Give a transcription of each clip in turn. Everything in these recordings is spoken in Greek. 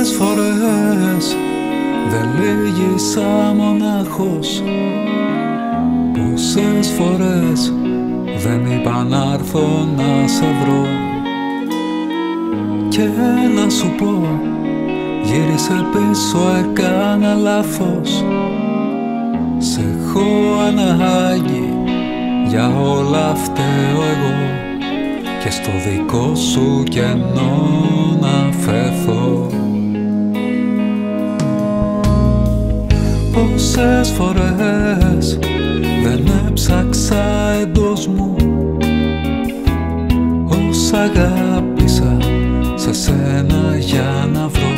Πόσες φορές δεν λύγησα μονάχος, πόσες φορές δεν είπα να έρθω να σε βρω. Και να σου πω, γύρισε πίσω, έκανα λάθος. Σ' έχω ανάγκη, για όλα φταίω εγώ, και στο δικό σου κενό να φεθώ. Πόσες φορές δεν έψαξα εντός μου όσα αγάπησα σε σένα για να βρω.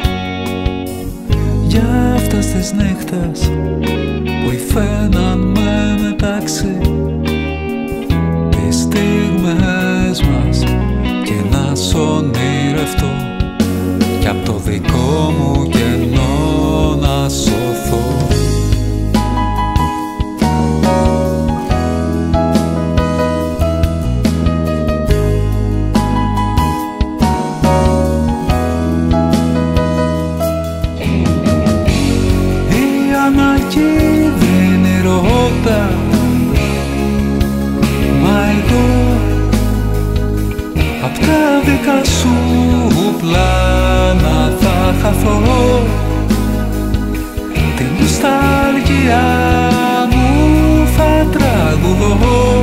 Για αυτές τις νύχτες που υφαίναν με μεταξύ, τις στιγμές μας, και να σ' ονειρευτώ, κι απ' το δικό μου κενό να σωθώ. Η ανάγκη δίνει ρότα, μα εγώ απ' τα δικά σου πλάνα θα χαθώ. Την νοσταλγία μου θα τραγουδώ,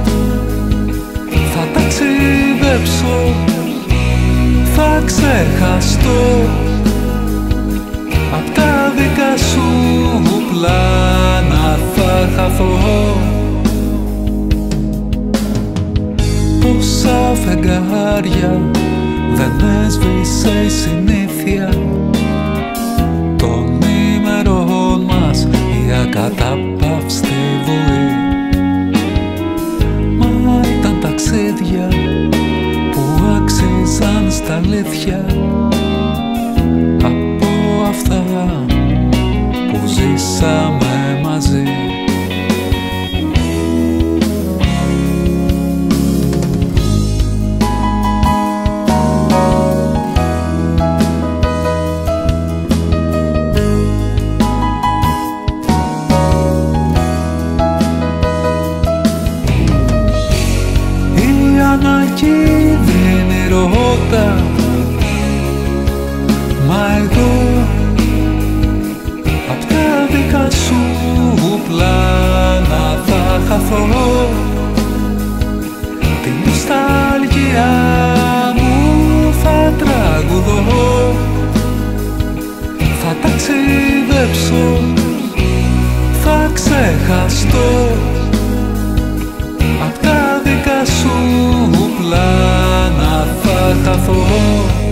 θα ταξιδέψω, θα ξεχαστώ. Απ' τα δικά σου πλάνα θα χαθώ. Πόσα φεγγάρια δεν έσβησε η συνήθεια των ημερών μας, η ακατάπαυστη βουή. Μα ήταν ταξίδια που άξιζαν στα αλήθεια από αυτά που ζήσαμε μαζί. Η ανάγκη δίνει ρότα, μα εγώ απ' τα δικά σου πλάνα θα χαθώ. Την νοσταλγία μου θα τραγουδώ, θα ταξιδέψω, θα ξεχαστώ. Απ' τα δικά σου πλάνα θα χαθώ.